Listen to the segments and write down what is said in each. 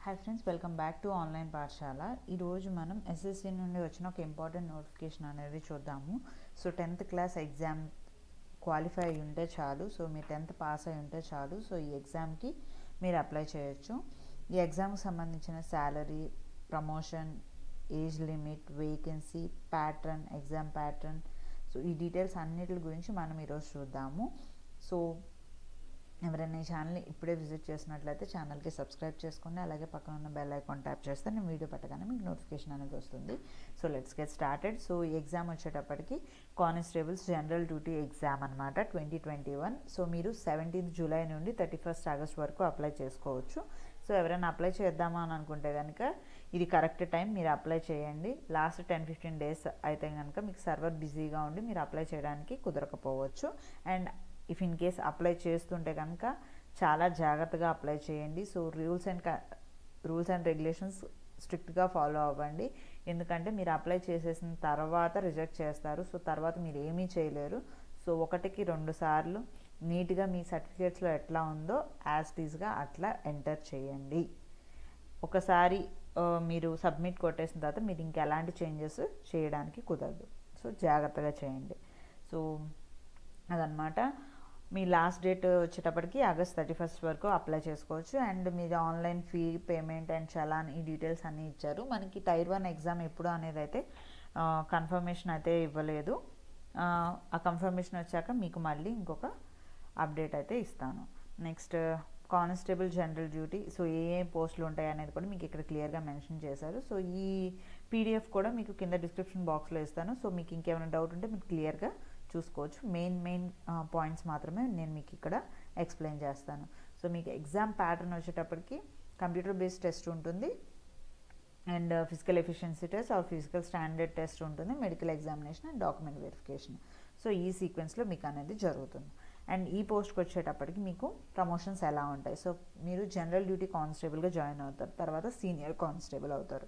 Hi friends, welcome back to online పాఠశాల. ఈరోజు మనం ఎస్ఎస్సి నుండి వచ్చిన ఒక ఇంపార్టెంట్ నోటిఫికేషన్ అనేది చూద్దాము. So 10th class exam qualify అయి ఉంటే చాలు, సో మీరు 10th పాస్ అయి ఉంటే చాలు. సో ఈ ఎగ్జామ్కి మీరు అప్లై చేయొచ్చు. ఈ ఎగ్జామ్కి సంబంధించిన salary, promotion, age limit, vacancy, pattern, exam pattern, so ఈ డీటెయిల్స్ అన్నిటి గురించి మనం ఈరోజు చూద్దాము. సో ఎవరైనా ఈ ఛానల్ని ఇప్పుడే విజిట్ చేసినట్లయితే ఛానల్కి సబ్స్క్రైబ్ చేసుకోండి. అలాగే పక్కన ఉన్న బెల్ ఐకాన్ ట్యాప్ చేస్తే నేను వీడియో పెట్టగానే మీకు నోటిఫికేషన్ అనేది వస్తుంది. So let's get started. So ఈ ఎగ్జామ్ వచ్చేటప్పటికి కానిస్టేబుల్స్ జనరల్ డ్యూటీ ఎగ్జామ్ అనమాట 2021. సో మీరు 17th జూలై నుండి 31st ఆగస్ట్ వరకు అప్లై చేసుకోవచ్చు. సో ఎవరైనా అప్లై చేద్దామా అని అనుకుంటే కనుక ఇది కరెక్ట్ టైం, మీరు అప్లై చేయండి. లాస్ట్ 10-15 డేస్ అయితే కనుక మీకు సర్వర్ బిజీగా ఉండి మీరు అప్లై చేయడానికి కుదరకపోవచ్చు. And if in case apply చేస్తుంటే కనుక చాలా జాగ్రత్తగా అప్లై చేయండి. సో రూల్స్ అండ్ రెగ్యులేషన్స్ స్ట్రిక్ట్గా ఫాలో అవ్వండి. ఎందుకంటే మీరు అప్లై చేసేసిన తర్వాత రిజెక్ట్ చేస్తారు. సో తర్వాత మీరు ఏమీ చేయలేరు. సో 1-2 సార్లు నీట్గా మీ సర్టిఫికేట్స్లో ఎట్లా ఉందో యాజ్ టీజ్గా అట్లా ఎంటర్ చేయండి. ఒకసారి మీరు సబ్మిట్ కొట్టేసిన తర్వాత మీరు ఇంకెలాంటి చేంజెస్ చేయడానికి కుదరదు. సో జాగ్రత్తగా చేయండి. సో అదనమాట. మీ లాస్ట్ డేట్ వచ్చేటప్పటికి ఆగస్ట్ 31st వరకు అప్లై చేసుకోవచ్చు. అండ్ మీది online fee payment and challan ఈ డీటెయిల్స్ అన్నీ ఇచ్చారు. మనకి టైర్ 1 ఎగ్జామ్ ఎప్పుడు అనేది అయితే కన్ఫర్మేషన్ అయితే ఇవ్వలేదు. ఆ కన్ఫర్మేషన్ వచ్చాక మీకు మళ్ళీ ఇంకొక అప్డేట్ అయితే ఇస్తాను. Next constable general duty. So ఏ పోస్టులు ఉంటాయి అనేది కూడా మీకు ఇక్కడ క్లియర్గా మెన్షన్ చేశారు. సో ఈ పీడిఎఫ్ కూడా మీకు కింద డిస్క్రిప్షన్ బాక్స్లో ఇస్తాను. సో మీకు ఇంకేమైనా డౌట్ ఉంటే మీరు క్లియర్గా చూసుకోవచ్చు. మెయిన్ పాయింట్స్ మాత్రమే నేను మీకు ఇక్కడ ఎక్స్ప్లెయిన్ చేస్తాను. సో మీకు ఎగ్జామ్ ప్యాటర్న్ వచ్చేటప్పటికి కంప్యూటర్ బేస్డ్ టెస్ట్ ఉంటుంది, and physical efficiency test or physical standard test ఉంటుంది, medical examination and document verification. So ఈ సీక్వెన్స్లో మీకు అనేది జరుగుతుంది. అండ్ ఈ పోస్ట్కి వచ్చేటప్పటికి మీకు ప్రమోషన్స్ ఎలా ఉంటాయి. సో మీరు జనరల్ డ్యూటీ కానిస్టేబుల్గా జాయిన్ అవుతారు, తర్వాత సీనియర్ కానిస్టేబుల్ అవుతారు,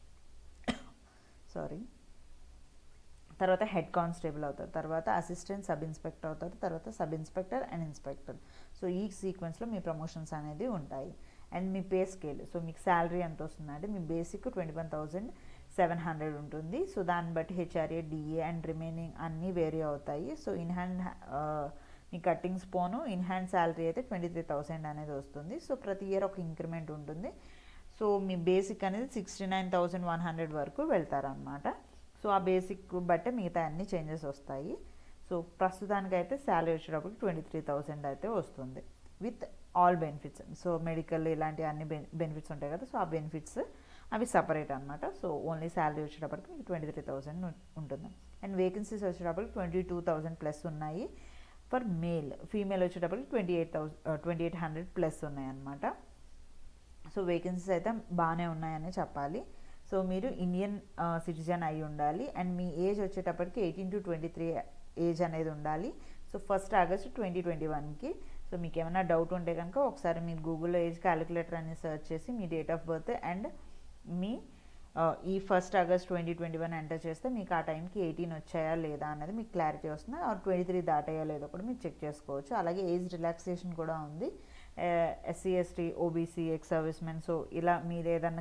తర్వాత హెడ్ కానిస్టేబుల్ అవుతారు, తర్వాత అసిస్టెంట్ సబ్ ఇన్స్పెక్టర్ అవుతారు, తర్వాత sub inspector and inspector. So ఈ సీక్వెన్స్లో మీ ప్రమోషన్స్ అనేది ఉంటాయి. అండ్ మీ పే స్కేల్, సో మీకు శాలరీ ఎంత వస్తుందంటే మీ బేసిక్ 21,700 ఉంటుంది. సో దాన్ని బట్టి హెచ్ఆర్ఏ, డిఏ అండ్ రిమైనింగ్ అన్నీ వేరీ అవుతాయి. సో మీ కట్టింగ్స్ పోను ఇన్ హ్యాండ్ శాలరీ అయితే 23,000 అనేది వస్తుంది. సో ప్రతి ఇయర్ ఒక ఇంక్రిమెంట్ ఉంటుంది. సో మీ బేసిక్ అనేది 69,100 వరకు వెళ్తారనమాట. సో ఆ బేసిక్ బట్టే మిగతా అన్ని చేంజెస్ వస్తాయి. సో ప్రస్తుతానికైతే శాలరీ వచ్చేటప్పటికి 23,000 అయితే వస్తుంది with all benefits. So medical ఇలాంటి అన్ని బెనిఫిట్స్ ఉంటాయి కదా, సో ఆ బెనిఫిట్స్ అవి సపరేట్ అనమాట. సో ఓన్లీ శాలరీ వచ్చేటప్పటికి మీకు 23,000 ఉంటుంది. అండ్ వేకెన్సీస్ వచ్చేటప్పటికి 22,000 ప్లస్ ఉన్నాయి ఫర్ మేల్. ఫీమేల్ వచ్చేటప్పటికి 2800 ప్లస్ ఉన్నాయి అన్నమాట. సో వేకెన్సీస్ అయితే బాగానే ఉన్నాయని చెప్పాలి. సో మీరు ఇండియన్ సిటిజన్ అయి ఉండాలి. అండ్ మీ ఏజ్ వచ్చేటప్పటికి 18 to 23 ఏజ్ అనేది ఉండాలి. So 1st August 2021కి. సో మీకు ఏమైనా డౌట్ ఉంటే కనుక ఒకసారి మీరు గూగుల్లో ఏజ్ క్యాలిక్యులేటర్ అని సెర్చ్ చేసి మీ డేట్ ఆఫ్ బర్త్ అండ్ మీ ఈ 1st ఆగస్ట్ 2021 ఎంటర్ చేస్తే మీకు ఆ టైంకి 18 వచ్చాయా లేదా అనేది మీకు క్లారిటీ వస్తుంది. ఆర్ 23 దాటాయో లేదో కూడా మీరు చెక్ చేసుకోవచ్చు. అలాగే ఏజ్ రిలాక్సేషన్ కూడా ఉంది. SC, ST, OBC, ex service men, so ఇలా మీరు ఏదన్నా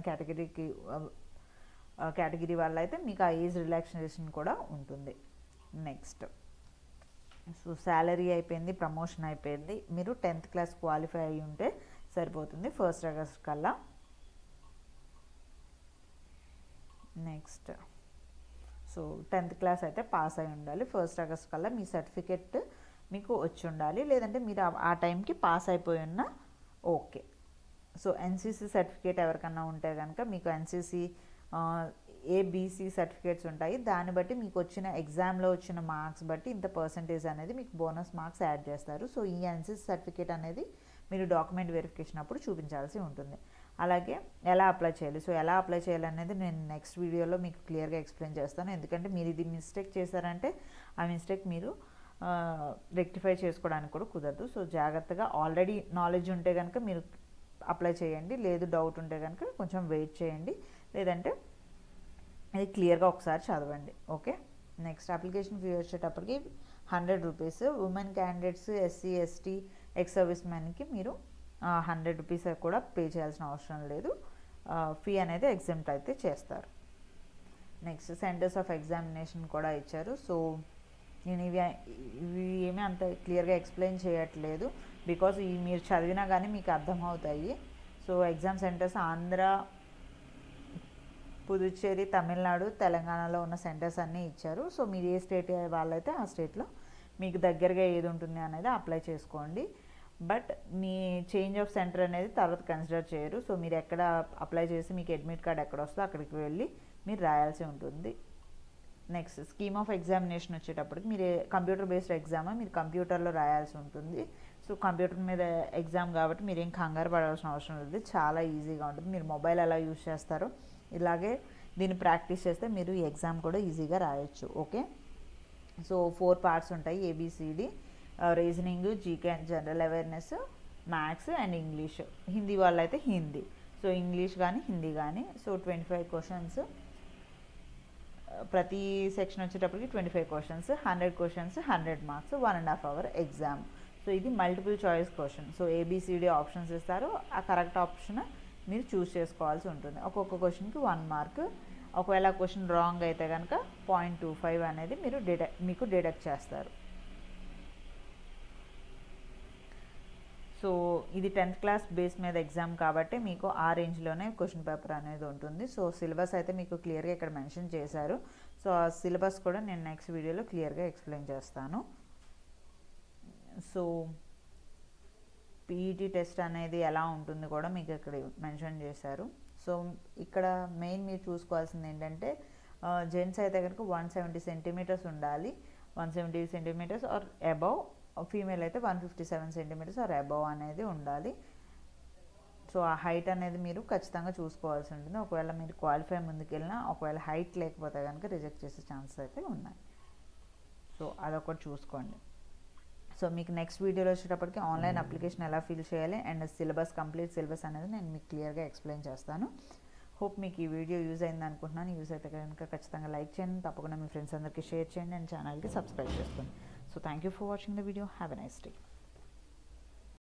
కేటగిరీ వల్ల అయితే మీకు ఆ ఏజ్ రిలాక్సేషన్ కూడా ఉంటుంది. నెక్స్ట్ సో శాలరీ అయిపోయింది, ప్రమోషన్ అయిపోయింది. మీరు 10th క్లాస్ క్వాలిఫై అయ్యి ఉంటే సరిపోతుంది 1st ఆగస్ట్ కల్లా. నెక్స్ట్ సో 10th క్లాస్ అయితే పాస్ అయి ఉండాలి. 1st ఆగస్ట్ కల్లా మీ సర్టిఫికెట్ మీకు వచ్చి ఉండాలి. లేదంటే మీరు ఆ టైంకి పాస్ అయిపోయి ఉన్నా ఓకే. సో NCC సర్టిఫికేట్ ఎవరికన్నా ఉంటే కనుక మీకు NCC ABC సర్టిఫికేట్స్ ఉంటాయి. దాన్ని బట్టి మీకు వచ్చిన ఎగ్జామ్లో వచ్చిన మార్క్స్ బట్టి ఇంత పర్సంటేజ్ అనేది మీకు బోనస్ మార్క్స్ యాడ్ చేస్తారు. సో ఈ NCC సర్టిఫికేట్ అనేది మీరు డాక్యుమెంట్ వెరిఫికేషన్ అప్పుడు చూపించాల్సి ఉంటుంది. అలాగే ఎలా అప్లై చేయాలి, సో ఎలా అప్లై చేయాలనేది నేను నెక్స్ట్ వీడియోలో మీకు క్లియర్గా ఎక్స్ప్లెయిన్ చేస్తాను. ఎందుకంటే మీరు ఇది మిస్టేక్ చేశారంటే ఆ మిస్టేక్ మీరు రెక్టిఫై చేసుకోవడానికి కూడా కుదరదు. సో జాగ్రత్తగా ఆల్రెడీ నాలెడ్జ్ ఉంటే కనుక మీరు అప్లై చేయండి. లేదు డౌట్ ఉంటే కనుక కొంచెం వెయిట్ చేయండి. లేదంటే ఇది క్లియర్గా ఒకసారి చదవండి. ఓకే. నెక్స్ట్ అప్లికేషన్ ఫీ వచ్చేటప్పటికి 100 rupees. Women candidates, SC, ST, ex service మెన్కి మీరు 100 రూపీస్ కూడా పే చేయాల్సిన అవసరం లేదు. ఫీ అనేది ఎగ్జామ్ట్ అయితే చేస్తారు. నెక్స్ట్ సెంటర్స్ ఆఫ్ ఎగ్జామినేషన్ కూడా ఇచ్చారు. సో నేను ఇవి ఏమీ అంత క్లియర్గా ఎక్స్ప్లెయిన్ చేయట్లేదు, బికాజ్ ఇవి మీరు చదివినా కానీ మీకు అర్థమవుతాయి. So exam centres Andhra, Puducherry, Tamil Nadu, తెలంగాణలో ఉన్న సెంటర్స్ అన్నీ ఇచ్చారు. సో మీరు ఏ స్టేట్ వాళ్ళైతే ఆ స్టేట్లో మీకు దగ్గరగా ఏది ఉంటుంది అనేది అప్లై చేసుకోండి. బట్ మీ చేంజ్ ఆఫ్ సెంటర్ అనేది తర్వాత కన్సిడర్ చేయరు. సో మీరు ఎక్కడ అప్లై చేసి మీకు అడ్మిట్ కార్డ్ ఎక్కడ వస్తుందో అక్కడికి వెళ్ళి మీరు రాయాల్సి ఉంటుంది. నెక్స్ట్ స్కీమ్ ఆఫ్ ఎగ్జామినేషన్ వచ్చేటప్పటికి మీరు కంప్యూటర్ బేస్డ్ ఎగ్జామ్ మీరు కంప్యూటర్లో రాయాల్సి ఉంటుంది. సో కంప్యూటర్ మీద ఎగ్జామ్ కాబట్టి మీరు ఏం కంగారు పడాల్సిన అవసరం లేదు, చాలా ఈజీగా ఉంటుంది. మీరు మొబైల్ ఎలా యూజ్ చేస్తారో ఇలాగే దీన్ని ప్రాక్టీస్ చేస్తే మీరు ఈ ఎగ్జామ్ కూడా ఈజీగా రాయొచ్చు. ఓకే, సో 4 పార్ట్స్ ఉంటాయి: ABCD, reasoning, GK and general awareness, maths and English. Hindi వాళ్ళైతే హిందీ, సో ఇంగ్లీష్ కానీ హిందీ కానీ. సో 25 క్వశ్చన్స్, ప్రతి సెక్షన్ వచ్చేటప్పటికి 25 questions, 100 questions, 100 marks, 1.5 hour exam. So ఇది multiple choice question. So ABCD options ఇస్తారు, ఆ కరెక్ట్ ఆప్షన్ మీరు చూస్ చేసుకోవాల్సి ఉంటుంది. ఒక్కొక్క క్వశ్చన్కి 1 మార్క్. ఒకవేళ క్వశ్చన్ రాంగ్ అయితే కనుక 0.25 అనేది మీకు డిడక్ట్ చేస్తారు. సో ఇది 10th క్లాస్ బేస్ మీద ఎగ్జామ్ కాబట్టి మీకు ఆ రేంజ్లోనే క్వశ్చన్ పేపర్ అనేది ఉంటుంది. సో సిలబస్ అయితే మీకు క్లియర్గా ఇక్కడ మెన్షన్ చేశారు. సో ఆ సిలబస్ కూడా నేను నెక్స్ట్ వీడియోలో క్లియర్గా ఎక్స్ప్లెయిన్ చేస్తాను. సో PET టెస్ట్ అనేది ఎలా ఉంటుంది కూడా మీకు ఇక్కడ మెన్షన్ చేశారు. సో ఇక్కడ మెయిన్ మీరు చూసుకోవాల్సింది ఏంటంటే, జెంట్స్ అయితే కనుక 170 సెంటీమీటర్స్ ఉండాలి, 170 సెంటీమీటర్స్ ఆర్ అబవ్. ఫీమేల్ అయితే 157 సెంటీమీటర్స్ ఆర్ అబవ్ అనేది ఉండాలి. సో ఆ హైట్ అనేది మీరు ఖచ్చితంగా చూసుకోవాల్సి ఉంటుంది. ఒకవేళ మీరు క్వాలిఫై ముందుకెళ్ళినా ఒకవేళ హైట్ లేకపోతే కనుక రిజెక్ట్ చేసే ఛాన్సెస్ అయితే ఉన్నాయి. సో అదొకటి చూసుకోండి. సో మీకు నెక్స్ట్ వీడియోలో వచ్చేటప్పటికి ఆన్లైన్ అప్లికేషన్ ఎలా ఫిల్ చేయాలి అండ్ సిలబస్, కంప్లీట్ సిలబస్ అనేది నేను మీకు క్లియర్గా ఎక్స్ప్లెయిన్ చేస్తాను. హోప్ మీకు ఈ వీడియో యూజ్ అయింది అనుకుంటున్నాను. యూజ్ అయితే కనుక ఖచ్చితంగా లైక్ చేయండి, తప్పకుండా మీ ఫ్రెండ్స్ అందరికీ షేర్ చేయండి అండ్ ఛానల్కి సబ్స్క్రైబ్ చేసుకోండి. So thank you for watching the video. Have a nice day.